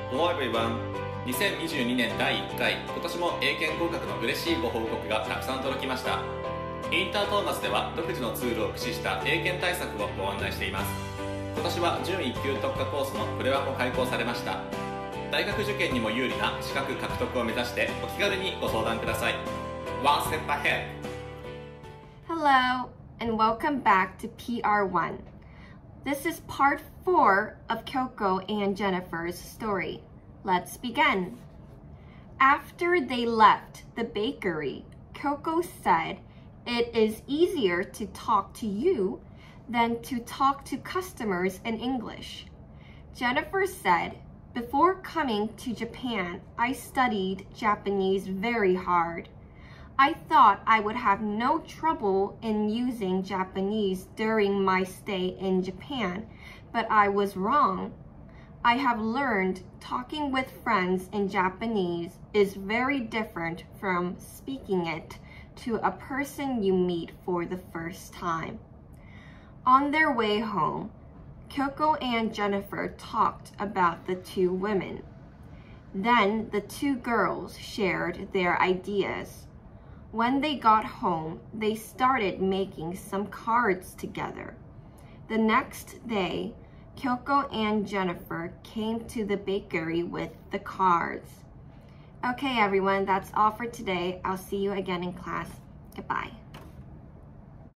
Hello everyone! 2022年第1回、今年も英検合格の嬉しいご報告がたくさん届きました。インタートーマスでは独自のツールを駆使した英検対策をご案内しています。今年は準1級特化コースのプレワも開講されました。大学受験にも有利な資格獲得を目指してお気軽にご相談ください。One step ahead! Hello and welcome back to PR1. This is part 4 of Kyoko and Jennifer's story. Let's begin. After they left the bakery, Kyoko said, "It is easier to talk to you than to talk to customers in English." Jennifer said, "Before coming to Japan, I studied Japanese very hard. I thought I would have no trouble in using Japanese during my stay in Japan, but I was wrong. I have learned talking with friends in Japanese is very different from speaking it to a person you meet for the first time." On their way home, Kyoko and Jennifer talked about the two women. Then the two girls shared their ideas. When they got home, they started making some cards together. The next day, Kyoko and Jennifer came to the bakery with the cards. Okay, everyone, that's all for today. I'll see you again in class. Goodbye.